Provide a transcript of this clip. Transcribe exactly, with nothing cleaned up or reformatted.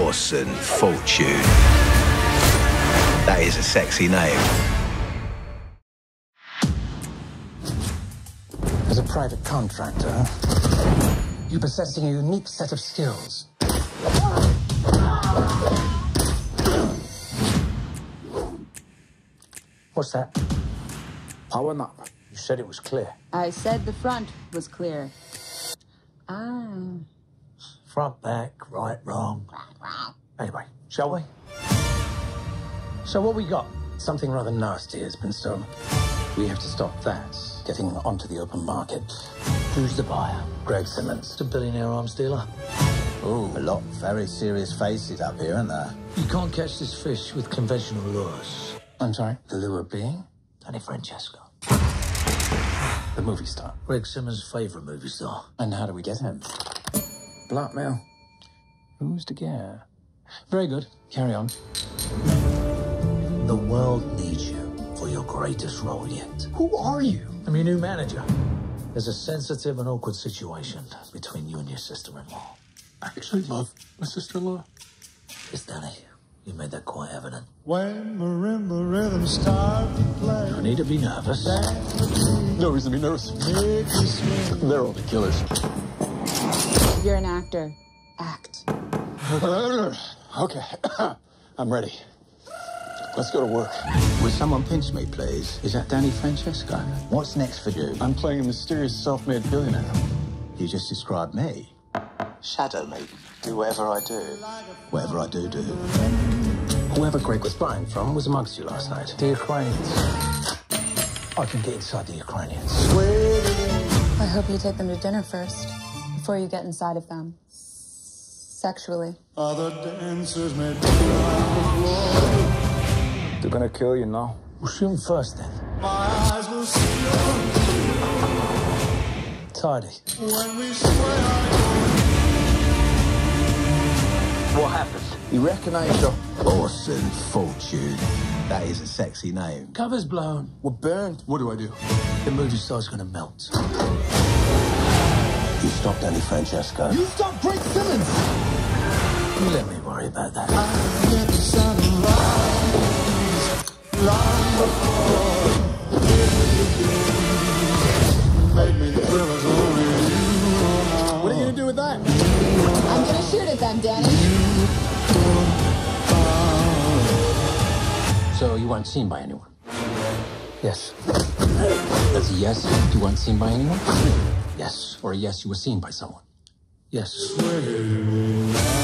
Orson Fortune. That is a sexy name. As a private contractor, you're possessing a unique set of skills. What's that? Power up. You said it was clear. I said the front was clear. Ah. Front, back, right, wrong. Anyway, shall we? So what we got? Something rather nasty has been stolen. We have to stop that getting onto the open market. Who's the buyer? Greg Simmons, the billionaire arms dealer. Ooh, a lot of very serious faces up here, aren't there? You can't catch this fish with conventional lures. I'm sorry? The lure being? Danny Francesco. The movie star. Greg Simmons' favourite movie star. And how do we get him? Blackmail. Who's to care? Very good. Carry on. The world needs you for your greatest role yet. Who are you? I'm your new manager. There's a sensitive and awkward situation between you and your sister-in-law. I actually love my sister-in-law. It's Danny. You made that quite evident. When marimba rhythms start to play, No need to be nervous. No reason to be nervous. They're all the killers. You're an actor. Act. Okay, I'm ready. Let's go to work. Would someone pinch me, please? Is that Danny Francesco? What's next for you? I'm playing a mysterious self-made billionaire. You just described me. Shadow me. Do whatever I do. Whatever I do, do. Whoever Greg was buying from was amongst you last night. The Ukrainians. I can get inside the Ukrainians. I hope you take them to dinner first, before you get inside of them. Sexually. other dancers may be on the floor. They're gonna kill you now. We'll shoot them first, then. My eyes will see Tidy. when we swear. What happens? You recognize your... Orson Fortune. That is a sexy name. Cover's blown. We're burned. What do I do? The movie star's gonna melt. You stop Danny Francesco. You stop Greg Simmons! You let me worry about that. I get the sunrise long before make me thrill as only you know. What are you gonna do with that? I'm gonna shoot at them, Danny. So you weren't seen by anyone? Yes. That's a yes. You weren't seen by anyone? Yes. Or a yes, you were seen by someone? Yes. Swear.